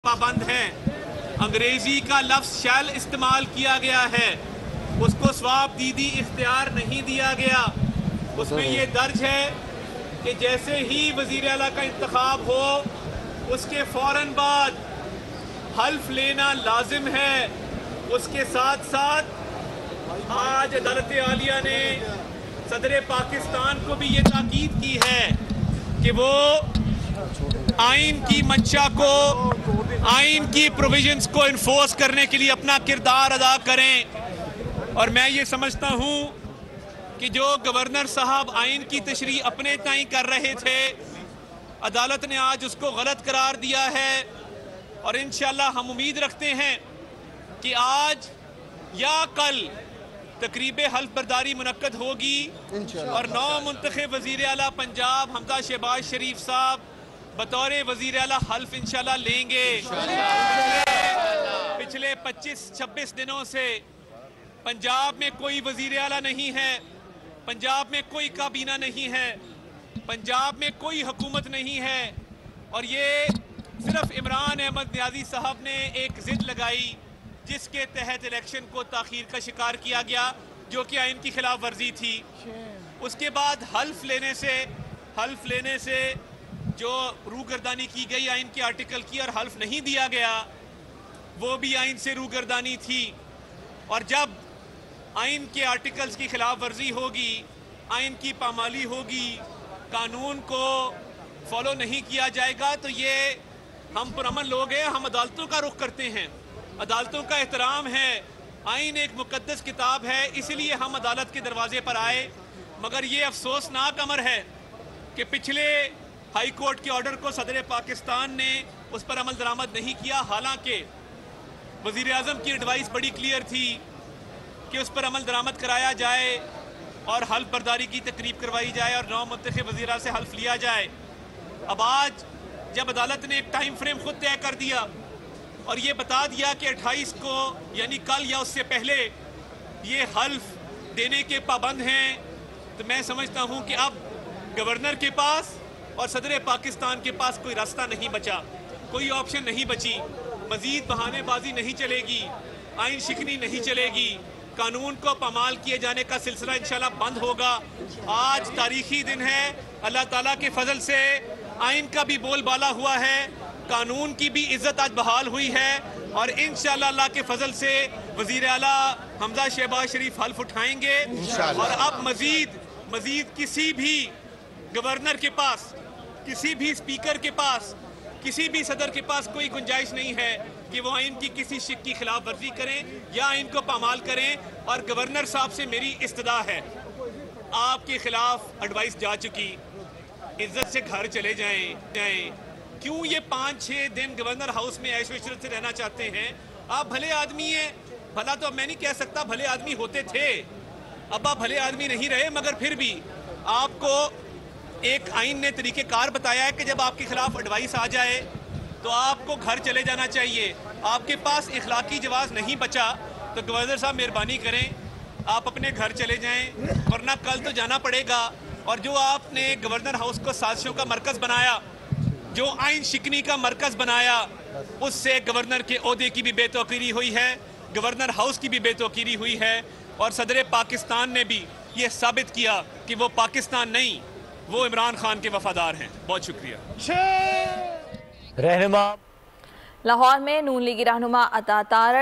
पाबंद हैं। अंग्रेजी का लफ्ज़ शैल इस्तेमाल किया गया है, उसको स्वाब दीदी इख्तियार नहीं दिया गया। उसमें ये दर्ज है कि जैसे ही वज़ीर आला का इंतखाब हो उसके फ़ौरन बाद हल्फ लेना लाजिम है। उसके साथ साथ आज अदालत आलिया ने सदर पाकिस्तान को भी ये ताकीद की है कि वो आइन की मंशा को, आइन की प्रोविजंस को इन्फोर्स करने के लिए अपना किरदार अदा करें। और मैं ये समझता हूँ कि जो गवर्नर साहब आइन की तशरीह अपने ताईं कर रहे थे, अदालत ने आज उसको गलत करार दिया है। और इंशाअल्लाह हम उम्मीद रखते हैं कि आज या कल तकरीब हल्फ बर्दारी मुनक्कद होगी और नौ मुंतखब वज़ीर आला पंजाब हमजा शहबाज शरीफ साहब बतौर वज़ीर आला हल्फ इंशाअल्लाह लेंगे। पिछले 25-26 दिनों से पंजाब में कोई वज़ीर आला नहीं है, पंजाब में कोई काबीना नहीं है, पंजाब में कोई हुकूमत नहीं है। और ये सिर्फ इमरान अहमद नियाज़ी साहब ने एक ज़िद लगाई जिसके तहत इलेक्शन को ताख़ीर का शिकार किया गया, जो कि आइन की खिलाफ वर्जी थी। उसके बाद हल्फ लेने से जो रूगर्दानी की गई आइन के आर्टिकल की और हल्फ नहीं दिया गया, वो भी आइन से रूगर्दानी थी। और जब आइन के आर्टिकल्स की खिलाफ वर्जी होगी, आइन की पामाली होगी, कानून को फॉलो नहीं किया जाएगा, तो ये हम पुरअमन लोग हैं, हम अदालतों का रुख करते हैं, अदालतों का एहतराम है। आइन एक मुकद्दस किताब है, इसलिए हम अदालत के दरवाजे पर आए। मगर ये अफसोसनाक अमर है कि पिछले हाई कोर्ट के ऑर्डर को सदर पाकिस्तान ने उस पर अमल दरामद नहीं किया। हालांकि वज़ीर आज़म की एडवाइस बड़ी क्लियर थी कि उस पर अमल दरामद कराया जाए और हल्फ बर्दारी की तकरीब करवाई जाए और नौ मुंतखब वज़ीरा से हल्फ लिया जाए। अब आज जब अदालत ने एक टाइम फ्रेम खुद तय कर दिया और ये बता दिया कि 28 को यानी कल या उससे पहले ये हल्फ देने के पाबंद हैं, तो मैं समझता हूँ कि अब गवर्नर के पास और सदर पाकिस्तान के पास कोई रास्ता नहीं बचा, कोई ऑप्शन नहीं बची। मज़ीद बहानेबाजी नहीं चलेगी, आइन शिकनी नहीं चलेगी, कानून को पामाल किए जाने का सिलसिला इंशाल्लाह बंद होगा। आज तारीखी दिन है, अल्लाह ताला के फजल से आइन का भी बोलबाला हुआ है, कानून की भी इज्जत आज बहाल हुई है और इंशाल्लाह अल्लाह के फजल से वज़ीर आला हमजा शहबाज शरीफ हल्फ उठाएंगे। और अब मज़ीद किसी भी गवर्नर के पास, किसी भी स्पीकर के पास, किसी भी सदर के पास कोई गुंजाइश नहीं है कि वो आइन की किसी शिक की खिलाफ वर्जी करें या आइन को पामाल करें। और गवर्नर साहब से मेरी इस्तदा है, आपके खिलाफ एडवाइस जा चुकी, इज्जत से घर चले जाएं। क्यों ये 5-6 दिन गवर्नर हाउस में ऐश इशरत से रहना चाहते हैं? आप भले आदमी हैं, भला तो मैं नहीं कह सकता, भले आदमी होते थे, अब आप भले आदमी नहीं रहे, मगर फिर भी आपको एक आइन ने तरीक़ेकार बताया है कि जब आपके खिलाफ एडवाइस आ जाए तो आपको घर चले जाना चाहिए। आपके पास इखलाकी जवाब नहीं बचा तो गवर्नर साहब मेहरबानी करें, आप अपने घर चले जाएं, वरना कल तो जाना पड़ेगा। और जो आपने गवर्नर हाउस को साजिशों का मरकज़ बनाया, जो आइन शिकनी का मरकज़ बनाया, उससे गवर्नर के ओहदे की भी बेतौकीरी हुई है, गवर्नर हाउस की भी बेतौकीरी हुई है। और सदर पाकिस्तान ने भी ये साबित किया कि वो पाकिस्तान नहीं, वो इमरान खान के वफादार हैं। बहुत शुक्रिया। रहनुमा लाहौर में नून लीगी रहनुमा अता तारड़